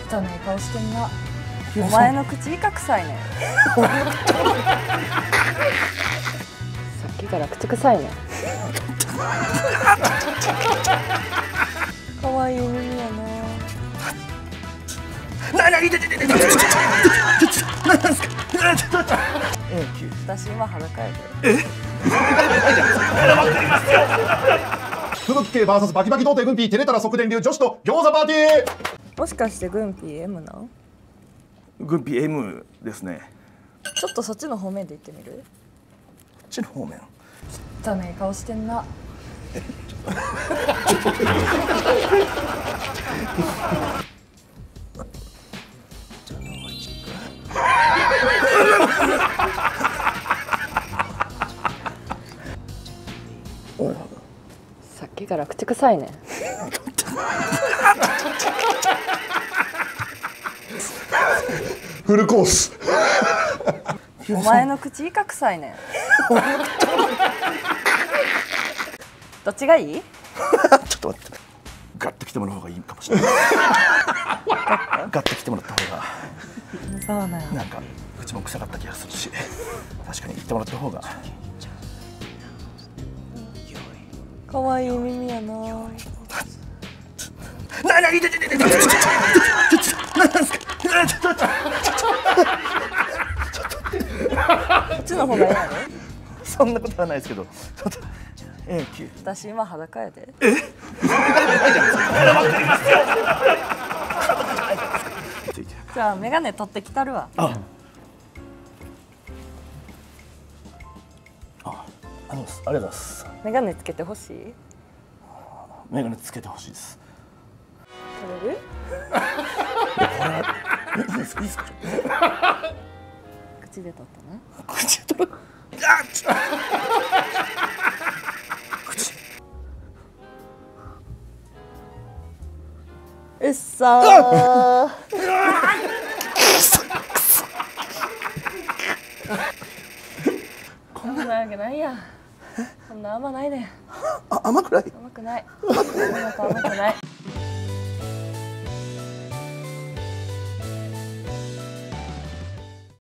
汚い顔してんな。 お前の口イカ臭いねん。さっきから口臭いねん。可愛い耳やな。私今裸やで。 風俗系 VS バキバキ童貞軍ピー照れたら即電流女子と餃子パーティー。 もしかして軍ピー M なん？ 軍備 M ですね。 ちょっとそっちの方面で行ってみる？ こっちの方面。 汚い顔してんな。 さっきから口臭いねん。 フルコース。 お前の口イカ臭いねん。どっちがいい？ ちょっと待って。ガッと来てもらう方がいいかもしれない。ガッと来てもらった方が。 そうなんや。 なんか口も臭かった気がするし、確かに言ってもらった方が。 可愛い耳やな。こっちの方がいいやろ。 そんなことはないですけど、ちょっと私今裸やで。じゃあメガネ取ってきたるわ。 ありがとうございます。 メガネつけてほしい？ メガネつけてほしいです。 取れる？ いいですか？ 口で取ったな。 口で取る。 うっさー。こんなわけないやん。こんな甘ないねん。 甘くない？ 甘くない。甘くない。